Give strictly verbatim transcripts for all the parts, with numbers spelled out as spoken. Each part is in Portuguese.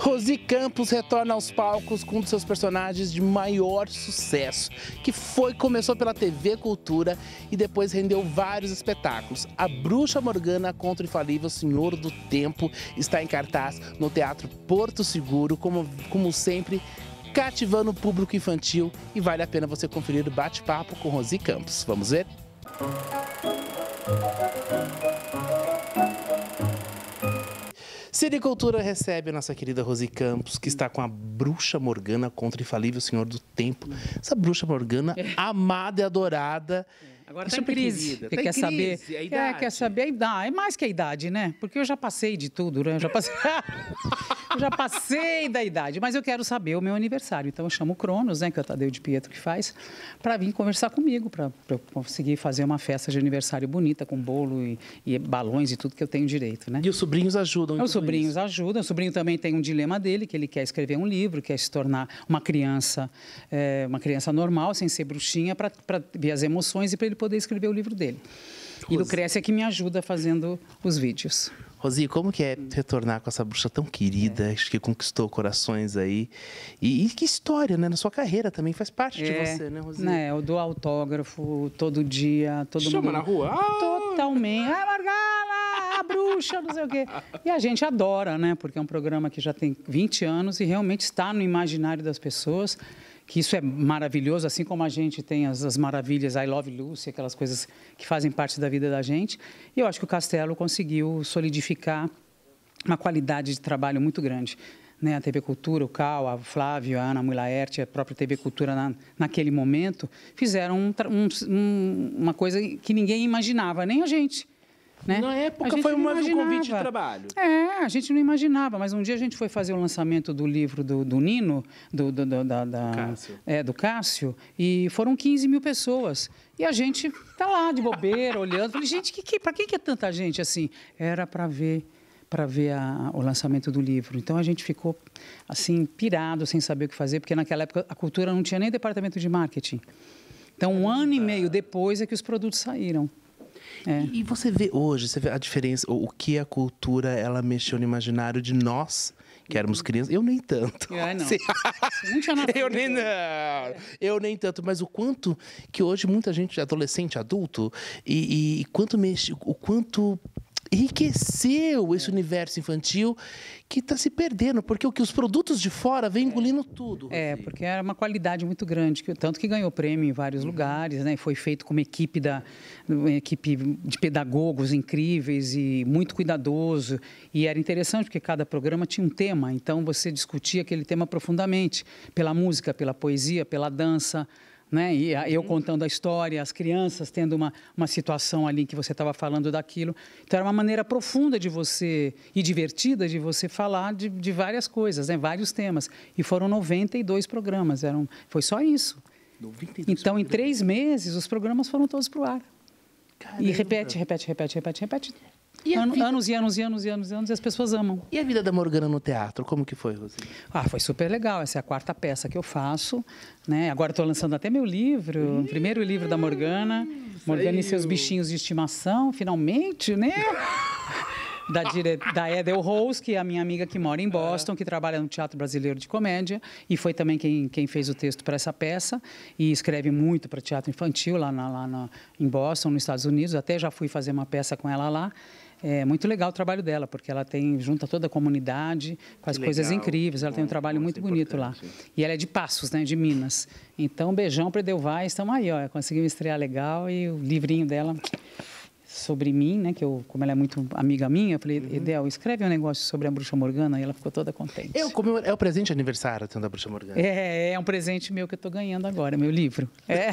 Rosy Campos retorna aos palcos com um dos seus personagens de maior sucesso, que foi começou pela T V Cultura e depois rendeu vários espetáculos. A Bruxa Morgana contra o infalível Senhor do Tempo está em cartaz no Teatro Porto Seguro, como, como sempre, cativando o público infantil, e vale a pena você conferir o bate-papo com Rosy Campos. Vamos ver? Cinecultura recebe a nossa querida Rosy Campos, que está com a Bruxa Morgana contra o infalível Senhor do Tempo. Essa Bruxa Morgana amada e adorada. Agora está em crise, tá quer crise, saber, a idade. É, quer saber a idade, é mais que a idade, né? Porque eu já passei de tudo, né? Eu já passei, eu já passei da idade, mas eu quero saber o meu aniversário. Então eu chamo o Cronos, né, que é o Tadeu de Pietro que faz, para vir conversar comigo, para eu conseguir fazer uma festa de aniversário bonita, com bolo e, e balões e tudo que eu tenho direito, né? E os sobrinhos ajudam em Os tudo sobrinhos isso. ajudam, o sobrinho também tem um dilema dele, que ele quer escrever um livro, quer se tornar uma criança, é, uma criança normal, sem ser bruxinha, para ver as emoções e para ele poder escrever o livro dele. E Lucrécia é que me ajuda fazendo os vídeos. Rosy, como que é retornar com essa bruxa tão querida, é. acho que conquistou corações aí? E, e que história, né? Na sua carreira também faz parte é, de você, né, Rosy? Né, eu dou autógrafo todo dia, todo Chama mundo... na rua? Ah! Totalmente. Ah, Morgana, a bruxa, não sei o quê. E a gente adora, né? Porque é um programa que já tem vinte anos e realmente está no imaginário das pessoas, que isso é maravilhoso, assim como a gente tem as, as maravilhas, I Love Lucy, aquelas coisas que fazem parte da vida da gente. E eu acho que o Castelo conseguiu solidificar uma qualidade de trabalho muito grande. Né? A T V Cultura, o Cal, a Flávio, a Ana Mui Laerte, a própria T V Cultura, na, naquele momento, fizeram um, um, uma coisa que ninguém imaginava, nem a gente. Né? Na época foi mais um convite de trabalho. É, a gente não imaginava, mas um dia a gente foi fazer o lançamento do livro do, do Nino, do, do, do, da, da, Cássio. É, do Cássio, e foram quinze mil pessoas. E a gente tá lá de bobeira, olhando. Falei, gente, que, que, para que, que é tanta gente assim? Era para ver, para ver a, o lançamento do livro. Então a gente ficou assim, pirado, sem saber o que fazer, porque naquela época a Cultura não tinha nem departamento de marketing. Então, um ano e meio depois é que os produtos saíram. É. E você vê hoje, você vê a diferença, o, o que a cultura ela mexeu no imaginário de nós, que éramos crianças. Eu nem tanto. É, não. Você... não tinha nada. Eu nem, não. Eu nem tanto, mas o quanto que hoje muita gente, adolescente, adulto, e, e, e quanto mexe, o quanto enriqueceu esse universo infantil que está se perdendo, porque o que os produtos de fora vêm engolindo tudo. Rosy. É, porque era uma qualidade muito grande, que, tanto que ganhou prêmio em vários uhum. lugares, né? Foi feito com uma equipe, da, uma equipe de pedagogos incríveis e muito cuidadoso. E era interessante, porque cada programa tinha um tema, então você discutia aquele tema profundamente, pela música, pela poesia, pela dança. Né? E eu contando a história, as crianças tendo uma, uma situação ali em que você estava falando daquilo. Então, era uma maneira profunda de você, e divertida de você falar de, de várias coisas, né? Vários temas. E foram noventa e dois programas, eram, foi só isso. noventa e dois então, programas. em três meses, os programas foram todos para o ar. Caramba. E repete, repete, repete, repete, repete. E An vida... Anos e anos e anos e anos e anos, e as pessoas amam. E a vida da Morgana no teatro, como que foi, Rosy? Ah, foi super legal. Essa é a quarta peça que eu faço, né? Agora estou lançando até meu livro, o primeiro livro da Morgana, Morgana e seus bichinhos de estimação, finalmente, né? Da, dire... da Edel Rose, que é a minha amiga que mora em Boston, que trabalha no Teatro Brasileiro de Comédia, e foi também quem, quem fez o texto para essa peça, e escreve muito para teatro infantil lá, na, lá na, em Boston, nos Estados Unidos. Até já fui fazer uma peça com ela lá. É muito legal o trabalho dela, porque ela tem, junta toda a comunidade, faz que coisas legal. incríveis, ela Bom, tem um trabalho muito bonito lá. E ela é de Passos, né, de Minas. Então, um beijão para Edelweiss, estamos aí, ó, conseguimos estrear legal, e o livrinho dela sobre mim, né, que eu, como ela é muito amiga minha, eu falei, uhum. Edel, escreve um negócio sobre a Bruxa Morgana, e ela ficou toda contente. Eu, como é o presente de aniversário da Bruxa Morgana? É, é um presente meu que eu estou ganhando agora, meu livro. É.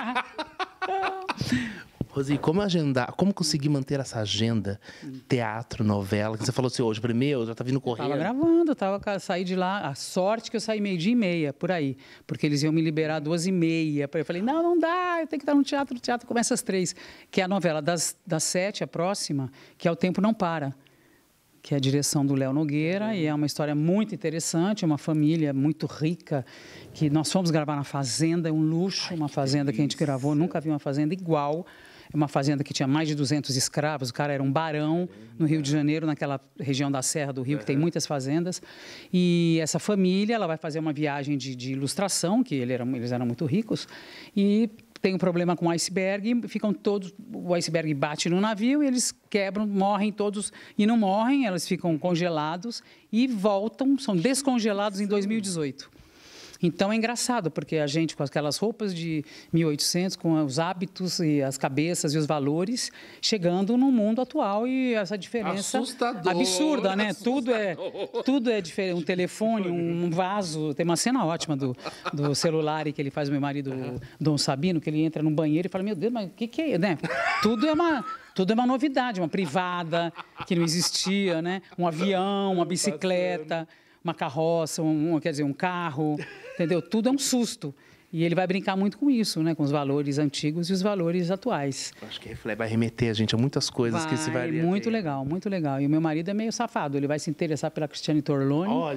Rosy, como agendar, como conseguir manter essa agenda, teatro, novela, que você falou assim, hoje, primeiro, já tá vindo correndo. Tava gravando, tava, saí de lá, a sorte que eu saí meio dia e meia, por aí, porque eles iam me liberar duas e meia, eu falei, não, não dá, eu tenho que estar no teatro, o teatro começa às três, que é a novela das, das sete, a próxima, que é O Tempo Não Para. que é a direção do Léo Nogueira, e é uma história muito interessante, uma família muito rica, que nós fomos gravar na fazenda, é um luxo, uma fazenda que a gente gravou, nunca vi uma fazenda igual. É uma fazenda que tinha mais de duzentos escravos, o cara era um barão no Rio de Janeiro, naquela região da Serra do Rio, que tem muitas fazendas. E essa família, ela vai fazer uma viagem de, de ilustração, que ele era, eles eram muito ricos, e tem um problema com o iceberg, ficam todos, o iceberg bate no navio e eles quebram, morrem todos, e não morrem, eles ficam congelados e voltam, são descongelados em dois mil e dezoito. Então, é engraçado, porque a gente, com aquelas roupas de mil e oitocentos, com os hábitos e as cabeças e os valores, chegando no mundo atual e essa diferença assustador, absurda, né? Assustador. Tudo é, tudo é diferente. Um telefone, um vaso. Tem uma cena ótima do, do celular que ele faz, meu marido, uhum. Dom Sabino, que ele entra no banheiro e fala, meu Deus, mas o que, que é? Né? Tudo é uma... Tudo é uma novidade, uma privada que não existia, né? Um avião, uma bicicleta, uma carroça, um, quer dizer, um carro, entendeu? Tudo é um susto. E ele vai brincar muito com isso, né? Com os valores antigos e os valores atuais. Acho que vai remeter a gente a muitas coisas vai, que esse vai muito legal, muito legal. E o meu marido é meio safado, ele vai se interessar pela Cristiane Torlone. Olha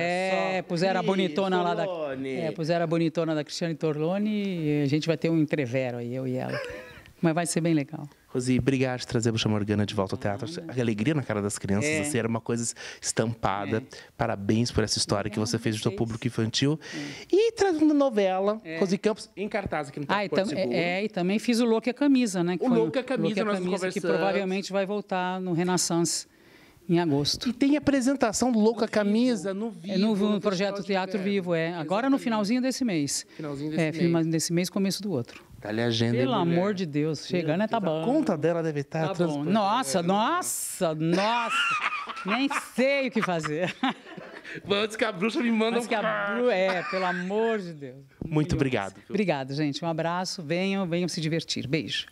é, só, puseram a bonitona lá da, Torlone. é, puseram a bonitona da Cristiane Torlone e a gente vai ter um entrevero aí, eu e ela. Mas vai ser bem legal. Rosi, obrigado por trazer a Bruxa Morgana de volta ao teatro. A alegria na cara das crianças, É. assim, era uma coisa estampada. É. Parabéns por essa história que você fez do seu vocês. público infantil. E trazendo novela, É. Rosi Campos, em cartaz aqui no Ah, e, Porto tam, Seguro. é, e também fiz o Louco e a Camisa, né? Que O foi Louco e a Camisa, Louco e a nós Camisa, que conversamos. provavelmente vai voltar no Renaissance em agosto. E tem apresentação do Louco a Camisa no Vivo. É no, no no projeto Festival de Teatro Inverno. Vivo, é. Agora no finalzinho desse mês. Finalzinho desse é, mês. finalzinho desse mês, começo do outro. Tá ali a agenda. Pelo hein, mulher? amor de Deus, chegando é tá bom. A conta dela deve estar... Tá bom. transportada. Nossa, nossa, nossa. Nem sei o que fazer. Antes que a bruxa me manda Mas que a Bru... É, pelo amor de Deus. Muito obrigado. Obrigado, gente. Um abraço. Venham, venham se divertir. Beijo.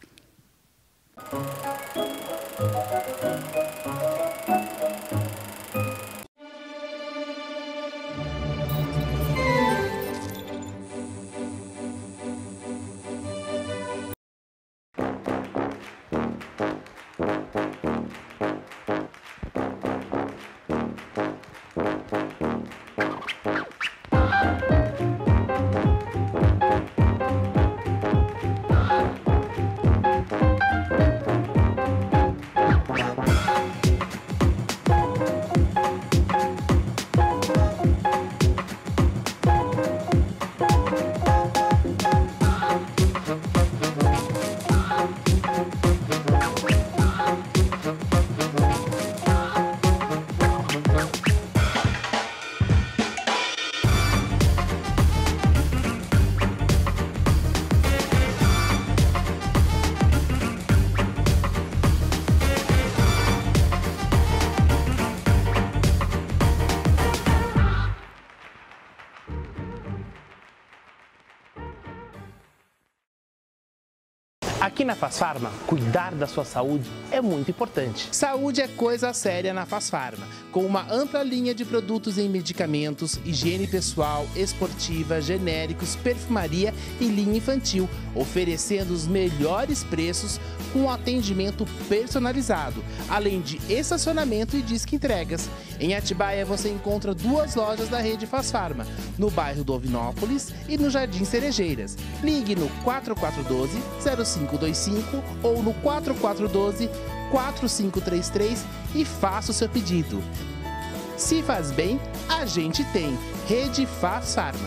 Aqui na Fasfarma, cuidar da sua saúde é muito importante. Saúde é coisa séria na Fasfarma, com uma ampla linha de produtos em medicamentos, higiene pessoal, esportiva, genéricos, perfumaria e linha infantil, oferecendo os melhores preços com atendimento personalizado, além de estacionamento e disque entregas. Em Atibaia você encontra duas lojas da rede Fasfarma, no bairro do Ovinópolis e no Jardim Cerejeiras. Ligue no quatro quatro um dois, zero cinco dois cinco ou no quatro quatro um dois, quatro cinco três três e faça o seu pedido. Se faz bem, a gente tem. Rede Fasfarma.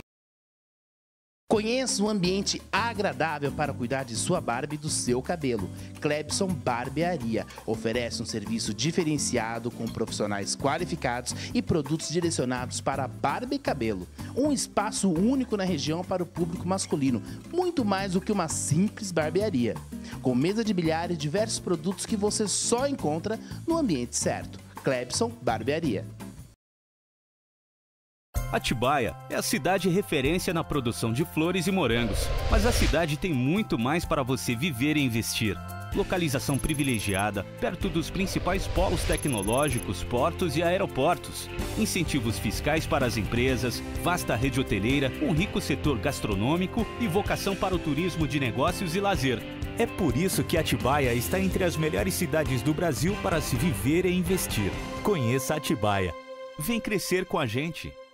Conheça um ambiente agradável para cuidar de sua barba e do seu cabelo. Clebson Barbearia oferece um serviço diferenciado com profissionais qualificados e produtos direcionados para barba e cabelo. Um espaço único na região para o público masculino, muito mais do que uma simples barbearia. Com mesa de bilhar e diversos produtos que você só encontra no ambiente certo. Clebson Barbearia. Atibaia é a cidade referência na produção de flores e morangos, mas a cidade tem muito mais para você viver e investir. Localização privilegiada, perto dos principais polos tecnológicos, portos e aeroportos. Incentivos fiscais para as empresas, vasta rede hoteleira, um rico setor gastronômico e vocação para o turismo de negócios e lazer. É por isso que Atibaia está entre as melhores cidades do Brasil para se viver e investir. Conheça Atibaia. Vem crescer com a gente.